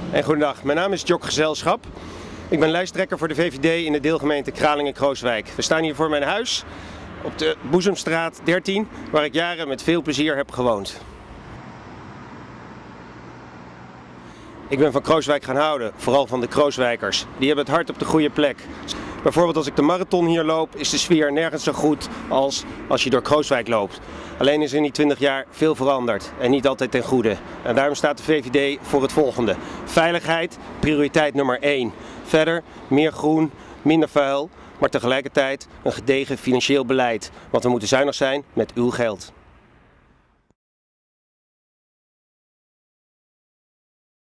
En goedendag, mijn naam is Jok Gezelschap. Ik ben lijsttrekker voor de VVD in de deelgemeente Kralingen-Krooswijk. We staan hier voor mijn huis op de Boezemstraat 13, waar ik jaren met veel plezier heb gewoond. Ik ben van Krooswijk gaan houden, vooral van de Krooswijkers. Die hebben het hart op de goede plek. Bijvoorbeeld als ik de marathon hier loop, is de sfeer nergens zo goed als je door Krooswijk loopt. Alleen is er in die 20 jaar veel veranderd en niet altijd ten goede. En daarom staat de VVD voor het volgende. Veiligheid, prioriteit nummer 1. Verder meer groen, minder vuil, maar tegelijkertijd een gedegen financieel beleid. Want we moeten zuinig zijn met uw geld.